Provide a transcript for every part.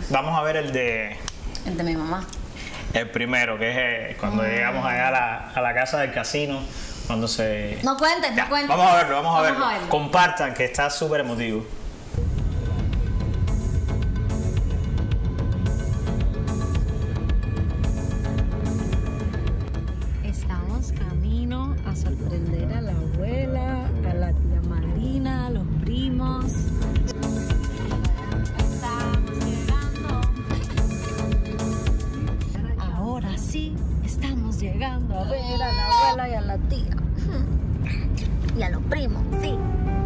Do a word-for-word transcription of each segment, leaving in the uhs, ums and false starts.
Vamos a ver el de... El de mi mamá. El primero, que es eh, cuando mm. llegamos allá a la, a la casa del casino, cuando se... No cuenten, no cuenten. Vamos a verlo, vamos, vamos a, verlo. a verlo. Compartan, que está súper emotivo. Estamos camino a sorprender a la abuela, a la tía madrina, a los primos. Estamos llegando a ver a la abuela y a la tía. Y a los primos, sí.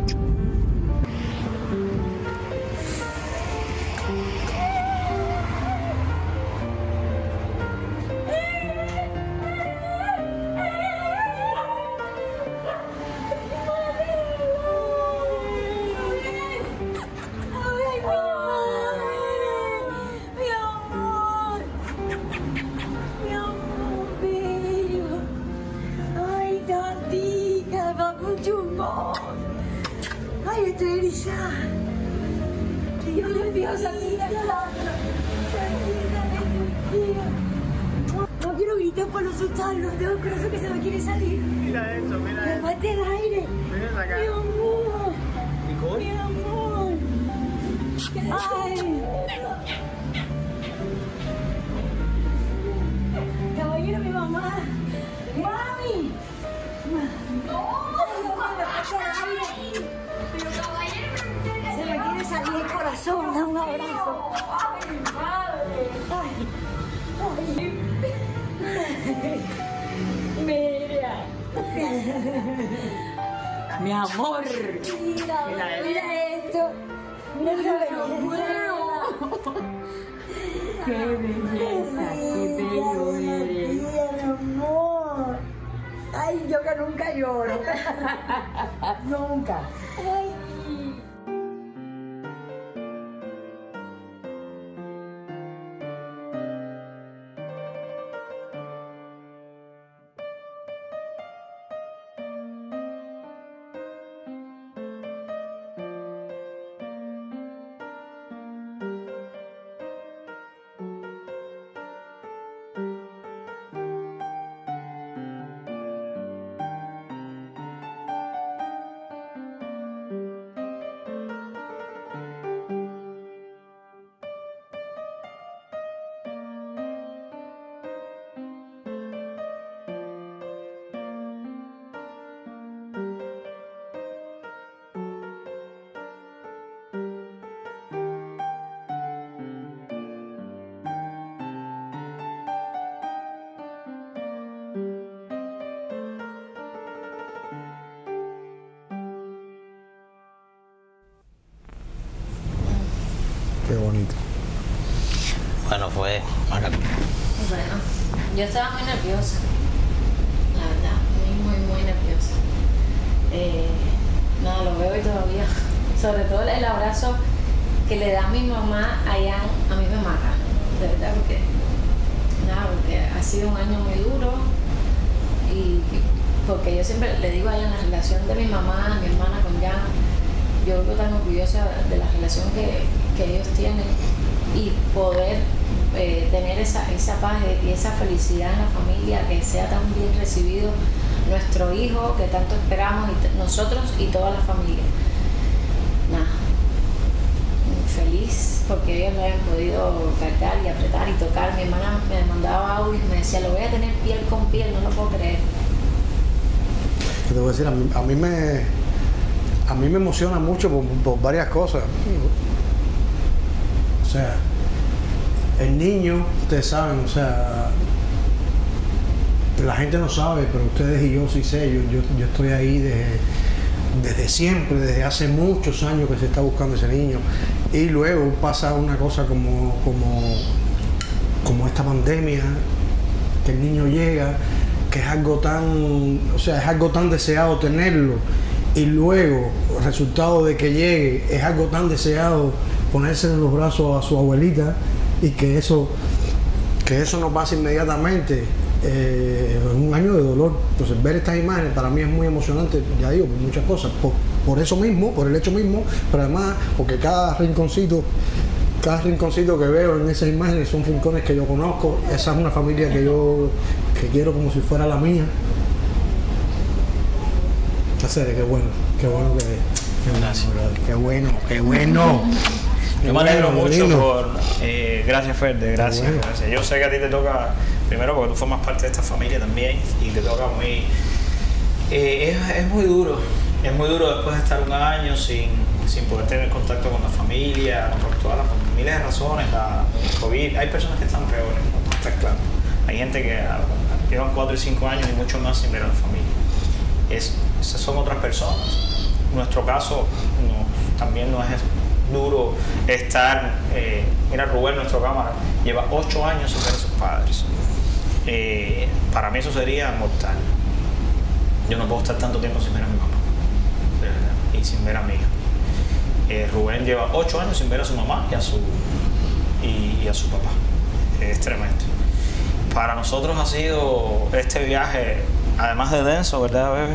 Ay, estoy erizada. Dios nerviosa, mira, no quiero gritar para no asustarlo. Tengo el corazón que se me quiere salir. Mira eso, mira eso. Me bate el aire. Mira acá. Mi amor. ¿Nicole? Mi amor. Ay. Caballero, mi mamá. Mami. Se me quiere salir el corazón, da un abrazo. Ay, ay. Mira. Mi amor. Mira, mira, mira esto. Mira esta belleza. Qué belleza, qué bello eres. Mi amor. Ay, yo que nunca lloro. Nunca. Ay. Qué bonito. Bueno, fue Bueno, yo estaba muy nerviosa. La verdad, muy, muy, muy nerviosa. Eh, nada, lo veo y todavía. Sobre todo el abrazo que le da mi mamá a Ian, a mí me mata. De verdad, porque, nada, porque ha sido un año muy duro. Y porque yo siempre le digo a Ian la relación de mi mamá, mi hermana con Ian. Yo vivo tan orgullosa de la relación que, que ellos tienen y poder eh, tener esa, esa paz y esa felicidad en la familia, que sea tan bien recibido nuestro hijo que tanto esperamos, y nosotros y toda la familia. Nada, feliz porque ellos lo hayan podido cargar y apretar y tocar. Mi hermana me mandaba audio y me decía, lo voy a tener piel con piel, no lo puedo creer. Te voy a decir, a mí, a mí me... A mí me emociona mucho por, por varias cosas. O sea, el niño, ustedes saben, o sea, la gente no sabe, pero ustedes y yo sí sé. Yo, yo, yo estoy ahí desde, desde siempre, desde hace muchos años que se está buscando ese niño. Y luego pasa una cosa como, como, como esta pandemia, que el niño llega, que es algo tan, o sea, es algo tan deseado tenerlo. Y luego, el resultado de que llegue, es algo tan deseado ponerse en los brazos a su abuelita, y que eso, que eso nos pasa inmediatamente. Eh, es un año de dolor. Entonces, ver estas imágenes para mí es muy emocionante, ya digo, por muchas cosas. Por, por eso mismo, por el hecho mismo, pero además porque cada rinconcito cada rinconcito que veo en esas imágenes son rincones que yo conozco. Esa es una familia que yo que quiero como si fuera la mía. Hacer, qué bueno, qué bueno que, que Gracias. bueno, qué bueno, qué bueno. Yo me alegro Qué bueno, mucho lindo. por... Eh, gracias, Ferde, gracias, bueno. gracias. Yo sé que a ti te toca, primero porque tú formas parte de esta familia también, y te toca muy... Eh, es, es muy duro, es muy duro después de estar un año sin, sin poder tener contacto con la familia, por todas las por miles de razones, la el COVID. Hay personas que están peores, no está claro. Hay gente que ah, llevan cuatro y cinco años y mucho más sin ver a la familia. Es, esas son otras personas. Nuestro caso no, también no es duro estar, eh, mira Rubén, nuestro cámara, lleva ocho años sin ver a sus padres. Eh, para mí eso sería mortal. Yo no puedo estar tanto tiempo sin ver a mi mamá, de verdad, y sin ver a mi hija. Eh, Rubén lleva ocho años sin ver a su mamá y a su, y, y a su papá. Es tremendo. Para nosotros ha sido este viaje, además de denso, ¿verdad, bebé?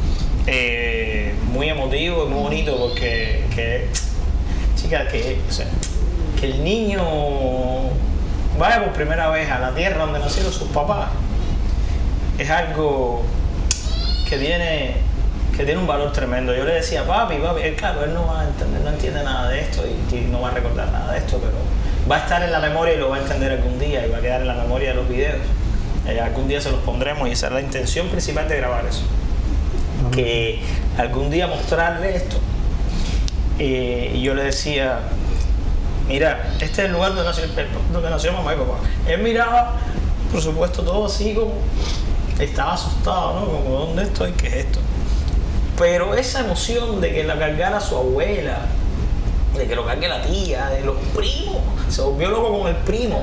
Eh, muy emotivo y muy bonito porque, que, chica, que, o sea, que el niño vaya por primera vez a la tierra donde nacieron sus papás es algo que tiene, que tiene un valor tremendo. Yo le decía, papi, papi, él, claro, él no va a entender, no entiende nada de esto y, y no va a recordar nada de esto, pero va a estar en la memoria y lo va a entender algún día y va a quedar en la memoria de los videos. Eh, algún día se los pondremos y esa es la intención principal de grabar eso. Que algún día mostrarle esto. Eh, y yo le decía, mira, este es el lugar donde nació, donde nació mamá y papá. Él miraba, por supuesto, todo así como, estaba asustado, ¿no? Como, ¿dónde estoy? ¿Qué es esto? Pero esa emoción de que la cargara su abuela, de que lo cargue la tía, de los primos, se volvió loco con el primo.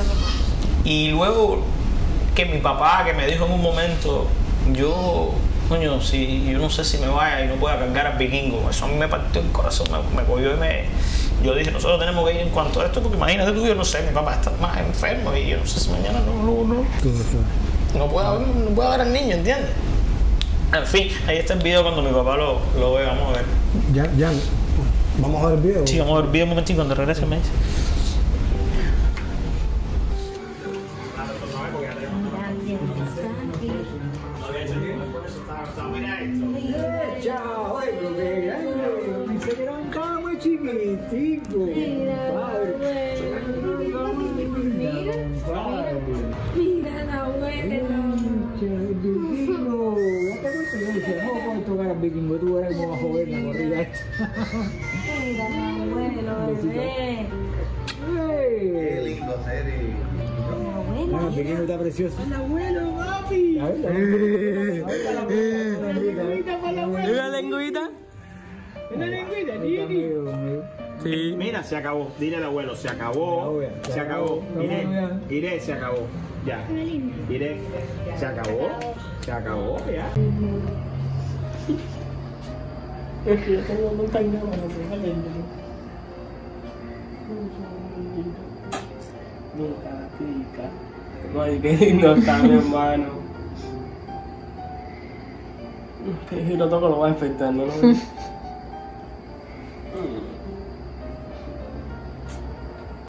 Y luego que mi papá, que me dijo en un momento, yo, coño, si yo no sé si me vaya y no pueda cargar al vikingo, eso a mí me partió el corazón, me, me cogió y me... Yo dije, nosotros tenemos que ir en cuanto a esto, porque imagínate tú, yo no sé, mi papá está más enfermo y yo no sé si mañana no, no, no, no puedo, no puedo ver al niño, ¿entiendes? En fin, ahí está el video cuando mi papá lo, lo ve, vamos a ver. Ya, ya, vamos a ver el video. Sí, vamos a ver el video un momentito, cuando regrese me dice. Chao, ay, porque ay, se quedaron cada muy chiquitico. Mira la abuela. Vikingo, ya te cuento, yo decía, no puedo tocar al vikingo, tú eres como joven, la corrida esta. Mira la abuela, bebé. Qué lindo, Ceri. Ah, el vikingo está precioso. ¡El abuelo, papi! A ver, ¿Una lengüita? ¿Una lengüita, Nini? Sí. Mira, se acabó. Dile al abuelo, se acabó. Se acabó. Iré, iré, se acabó. Ya. Iré, se acabó. Se acabó, ya. Es que yo tengo mucha idea para que me Mira, chica. Ay, qué lindo está mi hermano. Si lo toco lo va a afectar, ¿no?